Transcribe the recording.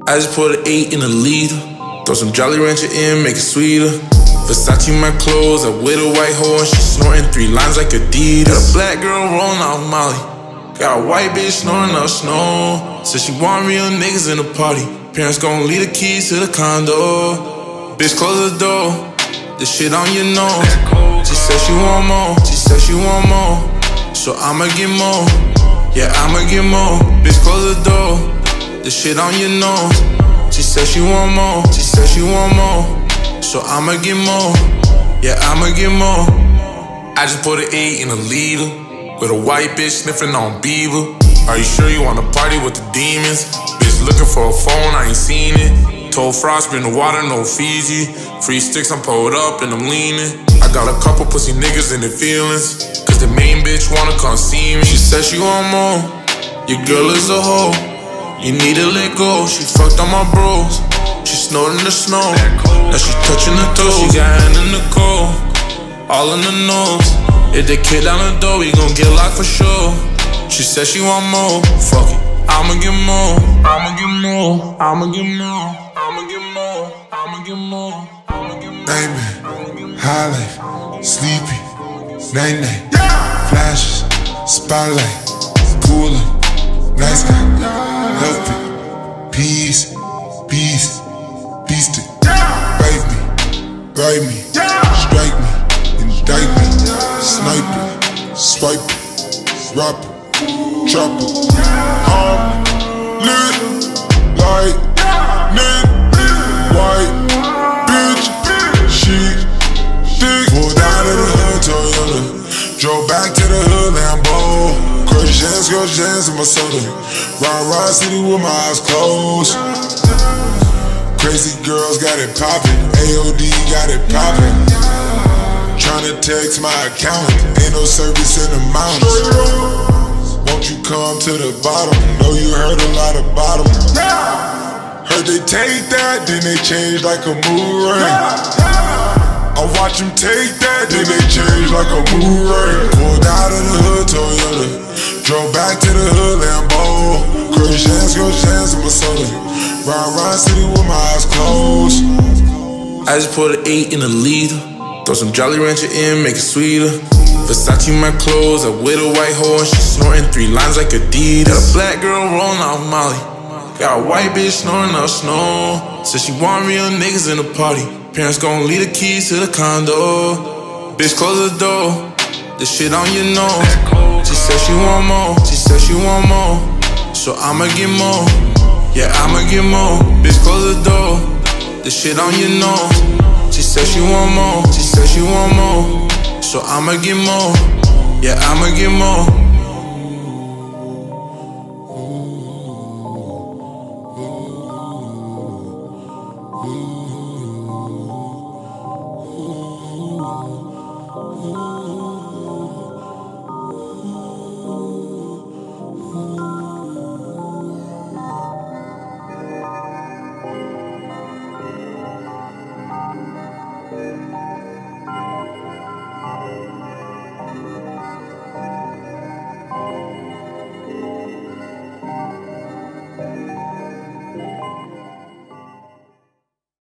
I just put an 8 in a liter. Throw some Jolly Rancher in, make it sweeter. Versace my clothes, I with a white hoe and she snorting 3 lines like Adidas. Got a black girl rolling off Molly. Got a white bitch snoring up snow. Said she want real niggas in the party. Parents gon' leave the keys to the condo. Bitch, close the door. This shit on your nose. She said she want more. She said she want more. So I'ma get more. Yeah, I'ma get more. Bitch, close the door. This shit on your nose. She said she want more. She said she want more. So I'ma get more. Yeah, I'ma get more. I just put an 8 in a liter. With a white bitch sniffing on Biebs. Are you sure you wanna party with the demons? Bitch looking for a phone, I ain't seen it. Told Frost, bring the water, no Fiji. Free sticks, I'm pulled up and I'm leaning. I got a couple pussy niggas in their feelings. Cause the main bitch wanna come see me. She said she want more. Your girl is a hoe. You need to let go. She fucked on my bros. She snorting the snow. Now she touching the toes. She got hand in the cold. All in the nose. If they kick down the door, we gon' get locked for sure. She said she want more. Fuck it, I'ma get more. I'ma get more. I'ma get more. I'ma get more. I'ma get more. I'ma get more. Nightmare, high life, sleepy, night night, flashes, spotlight, cooler, nice guy, healthy, peace, beast, beastin', bite me, strike me, indict me, snipe it, swipe it, rob it, chop it, arm, lit, light, lit, white, bitch, she, thick, pulled out of the hood, Toyota, drove back to the hood, Lambo, crush jams in my soda, ride city with my eyes closed. Crazy girls got it poppin', AOD got it poppin'. Tryna text my accountant, ain't no service in the mountains. Won't you come to the bottom? Know you heard a lot about them. Heard they take that, then they change like a mood ring. I watch them take that, then they change like a mood ring. Pulled out of the hood, Toyota, drove back to the hood, Lambo. Crush jams in my soda. Ride city with my eyes closed. I just put an 8 in a liter. Throw some Jolly Rancher in, make it sweeter. Versace my clothes, I with a white hoe and she snorting 3 lines like Adidas. Got a black girl rolling off Molly. Got a white bitch snoring up snow. Said she want real niggas in the party. Parents gon' leave the keys to the condo. Bitch, close the door. This shit on your nose. She said she want more. She said she want more. So I'ma get more. Yeah, I'ma get more. Bitch, close the door. This shit on your nose. She said she want more. She said she want more. So I'ma get more. Yeah, I'ma get more.